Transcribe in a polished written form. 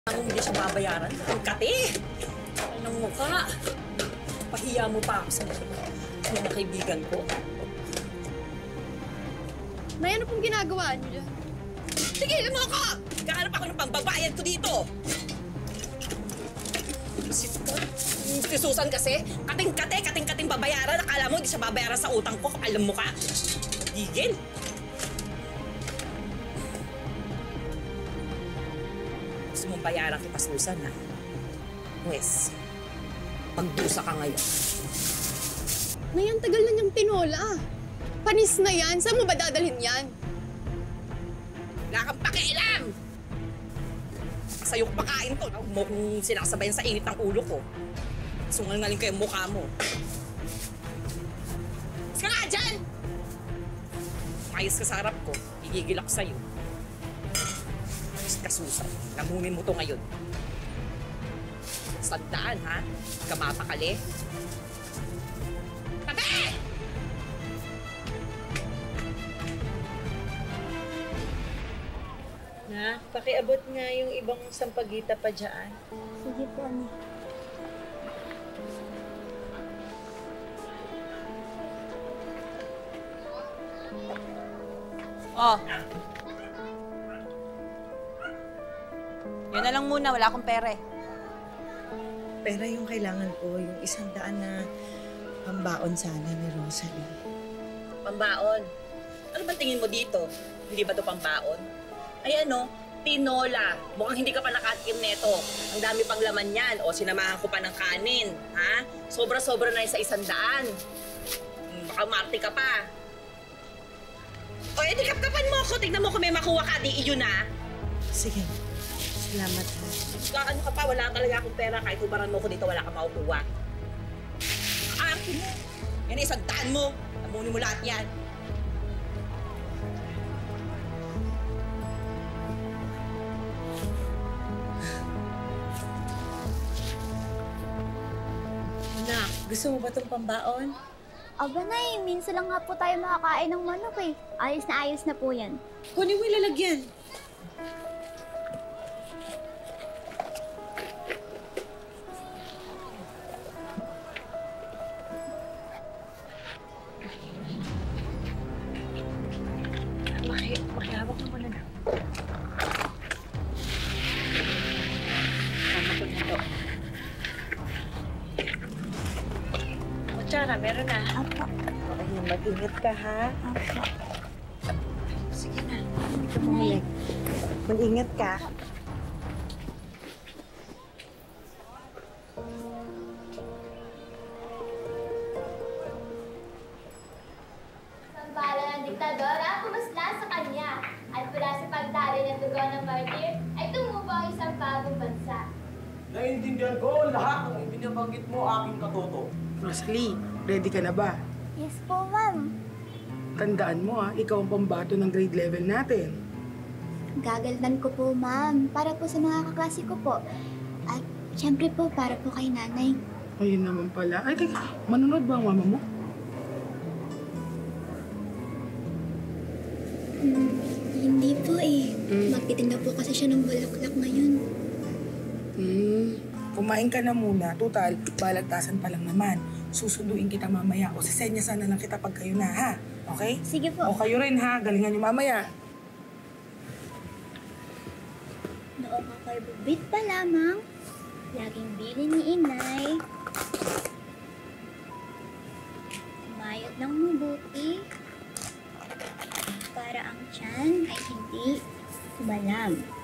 Kung hindi siya babayaran, ang kati! Anong mukha? Pahiya mo pa ako sa mga kaibigan ko. Nay, ano pong ginagawa niyo dyan? Tigilan mo ako! Nagkahanap ako ng pambabayad ko dito! Si Susan kasi, kating-kating babayaran. Akala mo, hindi siya babayaran sa utang ko. Alam mo ka? Tigil! Gusto mong bayaran kita, Susan, ha? Pwes, pagdusa ka ngayon. Nay, ang tagal na niyang tinola. Panis na yan. Saan mo ba dadalhin yan? Wala kang pakialam! Sa'yo ko pakain to. Huwag mo kong sinasabayan sa init ng ulo ko. Sungal-ngaling ko yung mukha mo. Mas ka nga dyan! Mayos ka sa harap ko. Igigil ako sa'yo. Mas ka, Susan. Lamunin mo to ngayon. Sandaan, ha? Ka mapakali. Tabi! Na, pakiabot nga yung ibang sampagita pa dyan. Sige po, Ani. Oh. Yun na lang muna, wala akong pera eh. Pera yung kailangan ko, yung 100 na pambaon sana ni Rosalie. Pambaon? Ano ba tingin mo dito? Hindi ba to pambaon? Ay ano, tinola. Mukhang hindi ka pa nakatikim neto. Ang dami pang laman yan. O sinamahan ko pa ng kanin. Ha? Sobra-sobra na yun sa 100. Baka marte ka pa. O edi kapkapan mo ako. Tignan mo kung may makuha ka. Di iyon na. Sige, salamat ha. Ano ka pa? Wala talaga akong pera. Kahit ubaran mo ko dito, wala kang makukuha. Arte mo. Yan ay 100 mo. Amunin mo lahat yan. Anak, gusto mo ba itong pambaon? Aba, Nay, minsan lang nga po tayo makakain ng manok eh. Ayos na po yan. Kunin mo yung lalagyan. Makihawak mo muna na. Tama ko nito. Kutsara, meron na. Apo. Ayun, mag-ingat ka ha. Apo. Sige na, hindi ka pumilig. Mag-ingat ka. Sampala ng diktador ang pumasla sa kanya at mula sa pagdali ng dugo ng martir ay tumubo ang isang bagong bansa. Naiintindihan ko lahat ng ibinabanggit mo aking katoto. Rosalie, ready ka na ba? Yes po, ma'am. Tandaan mo ikaw ang pambato ng grade level natin. Gagaldan ko po, ma'am. Para po sa mga kaklase ko po. At syempre po, para po kay nanay. Ayun naman pala. Ay, teka, manonood ba ang mama mo? Hindi po eh. Magtitinda po kasi siya ng bulaklak ngayon. Kumain ka na muna. Total, balagtasan pa lang naman. Susunduin kita mamaya. O sisenya sana lang kita pag kayo na, ha? Okay? Sige po. O kayo rin, ha? Galingan niyo mamaya. Noong ako'y bubit pa lamang, laging bili ni inay. Kumayod ng mabuti para ang tiyan ay hindi kumalam.